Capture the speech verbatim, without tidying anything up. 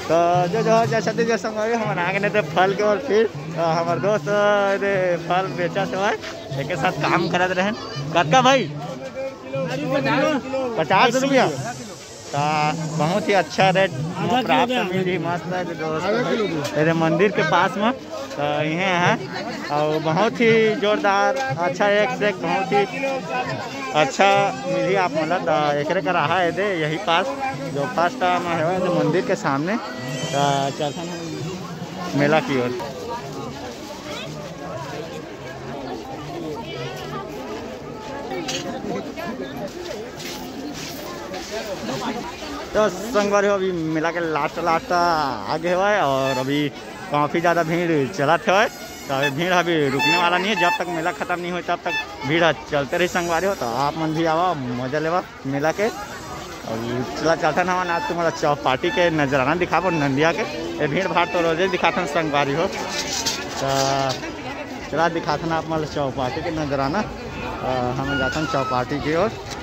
तो जो जो जैसा जो संग हम आगे नहीं थे फल के और फिर हमारे दोस्त फल बेचा से एक साथ काम करते रहे। कतका भाई पचास रुपया का बहुत ही अच्छा रेट प्राप्त मिली मस्त है दोस्त मेरे मंदिर के पास में। तो ये है और बहुत ही जोरदार अच्छा एक से एक बहुत ही अच्छा मिली आप मतलब एक रहा है दे यही पास जो फर्स्ट टाइम है जो मंदिर के सामने चलते हैं मेला की ओर। तो संगवारी अभी मेला के लास्ट लास्ट आगे हुआ है और अभी काफ़ी ज़्यादा भीड़ चला था। तो अभी भीड़ अभी रुकने वाला नहीं है, जब तक मेला ख़त्म नहीं हो तब तक भीड़ चलते रही संगवारी हो। तो आप मन भी आवा मजा लेवा मेला के और चला चलता ना आज तुम्हारा चौपाटी के नजराना दिखाबो नंदिया के ये भीड़ भाड़ तो रोजे दिखाते संगवारी हो। तो चला दिखाते ना आप मतलब चौपाटी के नजराना हम जाते हैं चौपाटी की ओर।